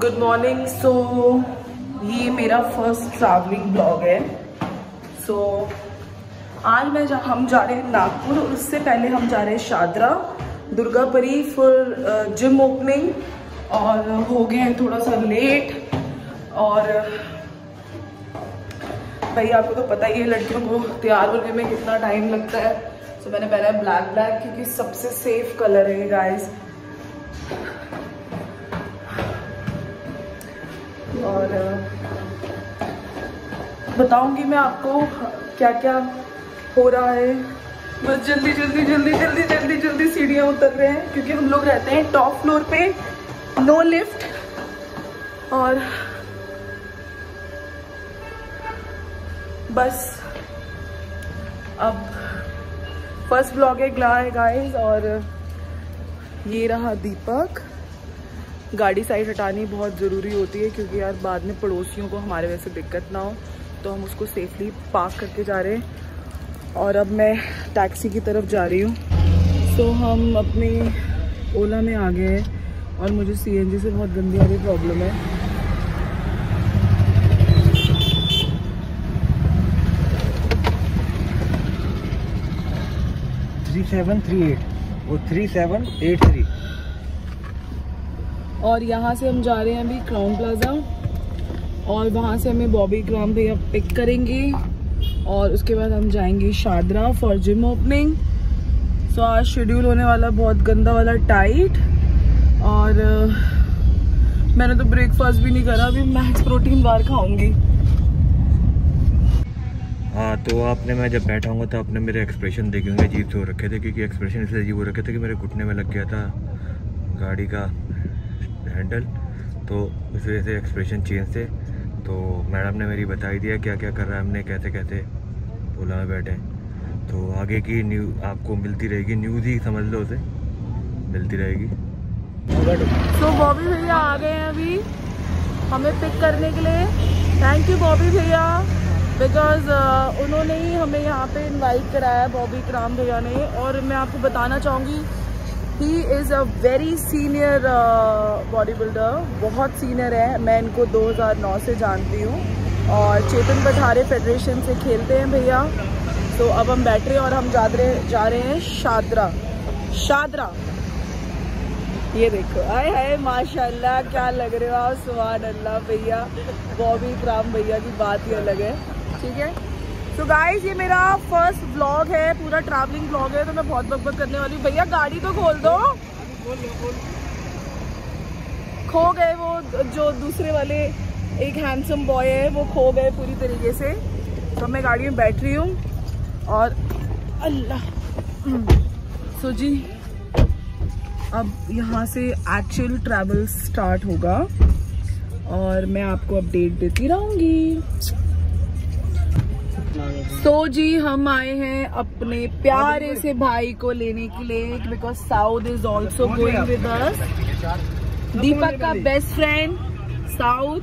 Good morning. सो ये मेरा first travelling blog है। सो आज हम जा रहे हैं नागपुर और उससे पहले हम जा रहे हैं Shahdara Durgapuri for gym opening और हो गए हैं थोड़ा सा लेट। और भाई आपको तो पता ही है लड़कियों को तैयार होने में कितना टाइम लगता है। सो मैंने पहना है ब्लैक क्योंकि सबसे सेफ कलर है गाइस। और बताऊंगी मैं आपको क्या क्या हो रहा है। बस जल्दी सीढ़ियां उतर रहे हैं क्योंकि हम लोग रहते हैं टॉप फ्लोर पे, नो लिफ्ट। और बस अब फर्स्ट ब्लॉग है गाइस। और ये रहा दीपक। गाड़ी साइड हटानी बहुत ज़रूरी होती है क्योंकि यार बाद में पड़ोसियों को हमारे वैसे दिक्कत ना हो, तो हम उसको सेफली पार्क करके जा रहे हैं। और अब मैं टैक्सी की तरफ जा रही हूँ। सो हम अपनी ओला में आ गए हैं और मुझे सीएनजी से बहुत गंदी वाली प्रॉब्लम है। वो 3783 और यहाँ से हम जा रहे हैं अभी क्राउन प्लाजा और वहाँ से हमें बॉबी ग्राम भैया पिक करेंगे और उसके बाद हम जाएंगे Shahdara for gym opening. So आज शेड्यूल होने वाला बहुत गंदा वाला टाइट। और मैंने तो ब्रेकफास्ट भी नहीं करा, अभी मैक्स प्रोटीन बार खाऊंगी। हाँ, तो आपने मैं जब बैठा हूँ तो आपने मेरे एक्सप्रेशन देखे होंगे अजीब से हो रखे थे, क्योंकि एक्सप्रेशन इसलिए अजीब हो रखे थे कि मेरे घुटने में लग गया था गाड़ी का हैंडल, तो इस वजह से एक्सप्रेशन चेंज थे। तो मैडम ने मेरी बताई दिया क्या क्या कर रहा है हमने, कैसे कैसे ओला में बैठे। तो आगे की न्यूज़ आपको मिलती रहेगी, न्यूज़ ही समझ लो उसे, मिलती रहेगी। तो बॉबी भैया आ गए हैं अभी हमें पिक करने के लिए। थैंक यू बॉबी भैया, बिकॉज उन्होंने ही हमें यहाँ पे इनवाइट कराया, बॉबी क्राम भैया ने। और मैं आपको बताना चाहूँगी he is a very senior body builder, बहुत सीनियर है। मैं इनको 2009 से जानती हूँ और चेतन पठारे फेडरेशन से खेलते हैं भैया। तो अब हम बैठ रहे हैं और हम जा रहे हैं शादरा। ये देखो, आए हाय माशाल्लाह क्या लग रहे हो आप, सुभान अल्लाह भैया। बॉबी क्राम भैया की बात ही अलग है, ठीक है। तो गाइस ये मेरा फर्स्ट व्लॉग है, पूरा ट्रैवलिंग व्लॉग है, तो मैं बहुत बकबक करने वाली हूँ। भैया गाड़ी तो खोल दो। खो गए वो जो दूसरे वाले एक हैंडसम बॉय है, वो खो गए पूरी तरीके से। तो मैं गाड़ी में बैठ रही हूँ और अल्लाह। सो जी अब यहाँ से एक्चुअल ट्रैवल स्टार्ट होगा और मैं आपको अपडेट देती रहूंगी। सो जी हम आए हैं अपने प्यारे से भाई को लेने के लिए, because south is also going with us. Deepak का बेस्ट फ्रेंड साउथ।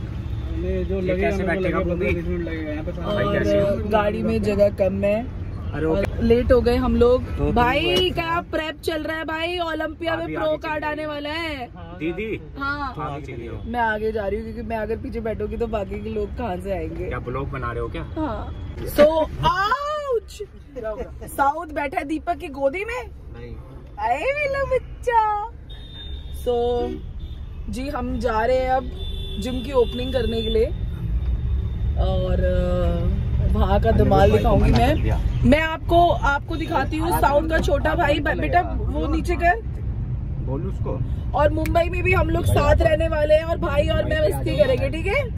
और गाड़ी में जगह कम है और लेट हो गए हम लोग। भाई क्या प्रेप चल रहा है भाई, ओलंपिया में प्रो कार्ड आने वाला है दीदी। हाँ मैं आगे जा रही हूँ क्योंकि मैं अगर पीछे बैठूंगी तो बाकी के लोग कहाँ से आएंगे। क्या ब्लॉग बना रहे हो क्या? हाँ। सो आउच साउथ बैठा है दीपक की गोदी में। आए मेरा बच्चा। सो जी हम जा रहे हैं अब जिम की ओपनिंग करने के लिए और वहाँ का धमाल दिखाऊंगी मैं आपको दिखाती हूँ। साउथ का छोटा भाई बेटा वो नीचे कर बोल उसको। और मुंबई में भी हम लोग साथ रहने वाले हैं और भाई और मैं मस्ती करेंगे, ठीक है।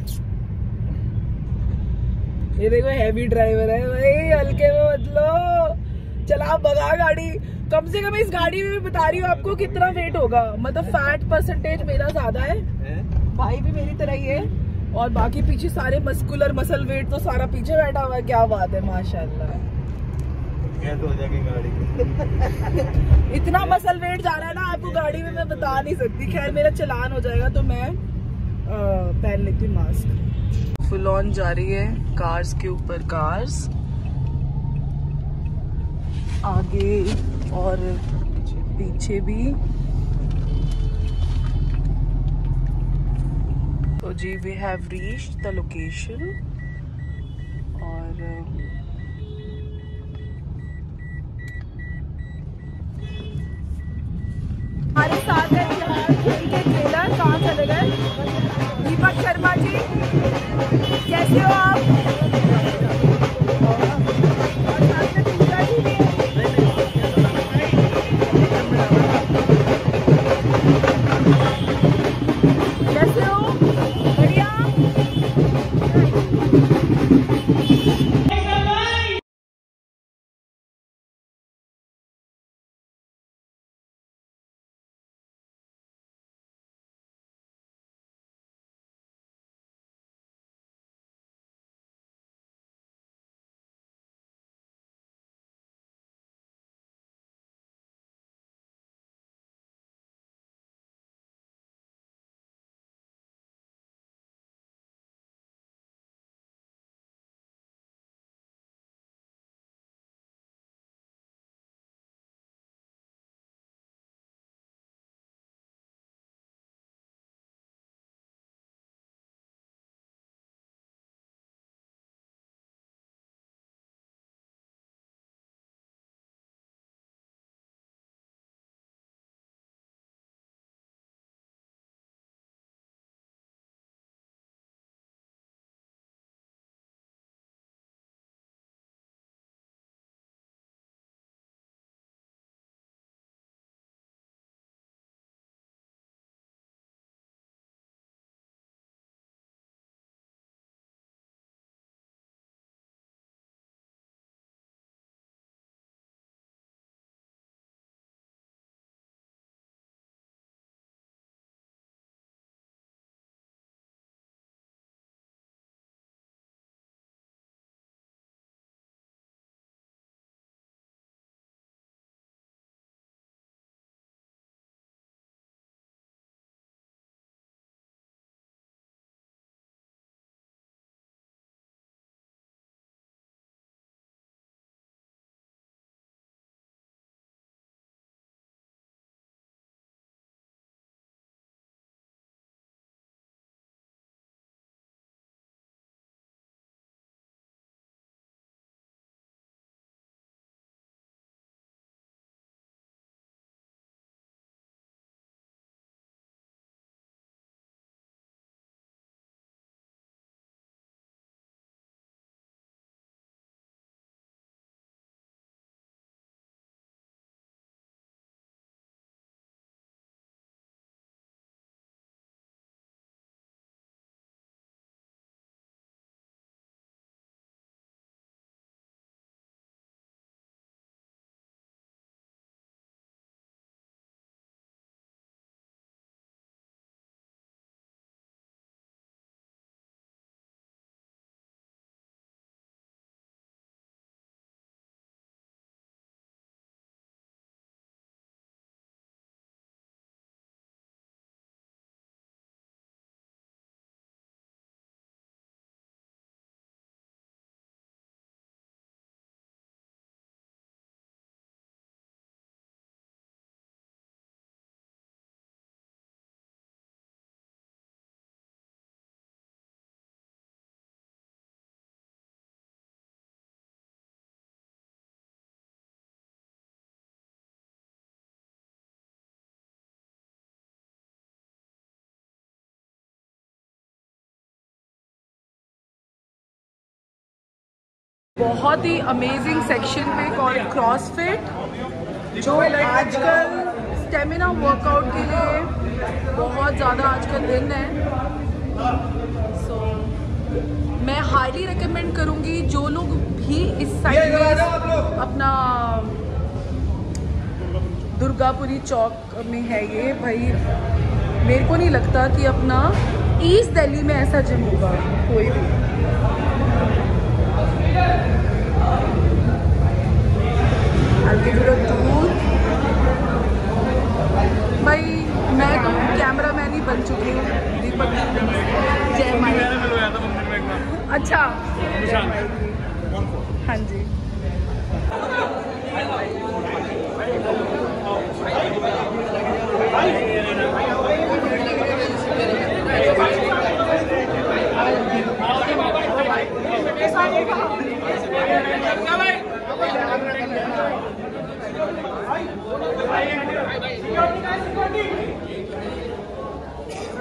ये देखो हैवी ड्राइवर है भाई, हल्के में मत लो, चला भगा गाड़ी। कम से कम इस गाड़ी में बता रही हूँ आपको कितना वेट होगा, मतलब फैट परसेंटेज मेरा ज्यादा है, भाई भी मेरी तरह ही है और बाकी पीछे सारे मस्कुलर मसल वेट तो सारा पीछे बैठा हुआ है। क्या बात है माशाल्लाह। हो जाएगी गाड़ी इतना मसल वेट जा रहा है ना आपको गाड़ी में मैं बता नहीं सकती। खैर मेरा चलान हो जाएगा तो मैं पहन लेती हूँ मास्क। फुल ऑन जा रही है, कार्स के ऊपर कार्स, आगे और पीछे भी। तो जी we have reached the location और हमारे साथ है बिहार खेल के ट्रेलर। कहाँ चले गए? दीपक शर्मा जी, कैसे हो आप? कैसे हो? बढ़िया। बहुत ही अमेजिंग सेक्शन पे कॉल्ड क्रॉसफिट, जो आजकल स्टेमिना वर्कआउट के लिए बहुत ज़्यादा आजकल दिन है। सो मैं हाईली रिकमेंड करूँगी जो लोग भी इस साइड में अपना दुर्गापुरी चौक में है ये, भाई मेरे को नहीं लगता कि अपना ईस्ट दिल्ली में ऐसा जिम होगा कोई भी। भाई मैं तो कैमरामैन ही बन चुकी हूँ। दीपक जय माई। अच्छा हाँ जी।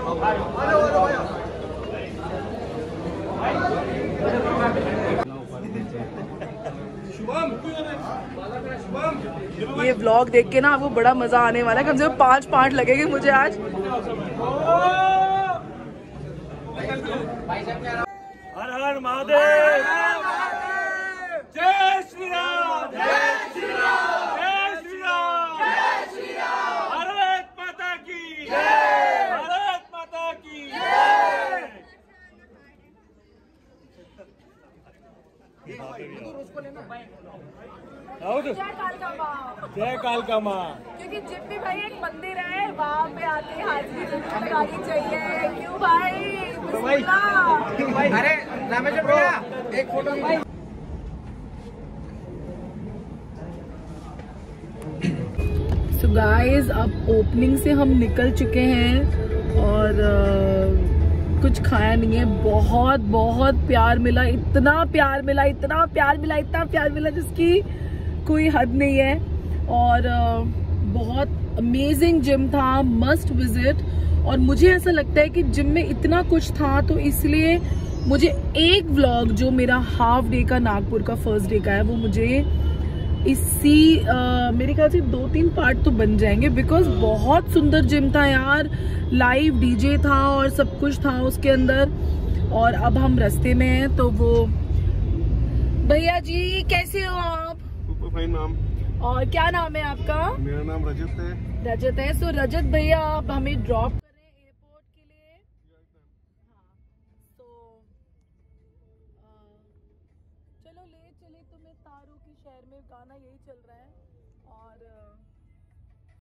ये व्लॉग देख के ना आपको बड़ा मजा आने वाला है। कम से कम 5 पार्ट लगेंगे मुझे आज। हर हर महादेव, जय श्री राम, जय श्री राम, जय श्री राम, जय श्री राम, भारत माता की जय, भारत माता की जय। जय कालका माँ। क्योंकि जब भी भाई एक मंदिर है वहाँ पे आके हाजिरी जरूर लगानी चाहिए। क्यों भाई? अरे रामेश्वर भैया एक फोटो भाई। सो गाइस अब ओपनिंग से हम निकल चुके हैं और कुछ खाया नहीं है। बहुत बहुत प्यार मिला, इतना प्यार मिला, इतना प्यार मिला, इतना प्यार मिला जिसकी कोई हद नहीं है। और बहुत अमेजिंग जिम था, मस्ट विजिट। और मुझे ऐसा लगता है कि जिम में इतना कुछ था तो इसलिए मुझे एक व्लॉग जो मेरा हाफ डे का नागपुर का फर्स्ट डे का है वो मुझे इसी मेरे ख्याल से 2-3 पार्ट तो बन जाएंगे। बिकॉज बहुत सुंदर जिम था यार, लाइव डीजे था और सब कुछ था उसके अंदर। और अब हम रास्ते में हैं तो वो भैया जी कैसे हो आप? फाइन नाम। और क्या नाम है आपका? मेरा नाम रजत है। रजत है। सो रजत भैया आप हमें ड्रॉप करें एयरपोर्ट के लिए। हाँ तो चलो ले चले तुम्हें तारों की शहर में, गाना यही चल रहा है। और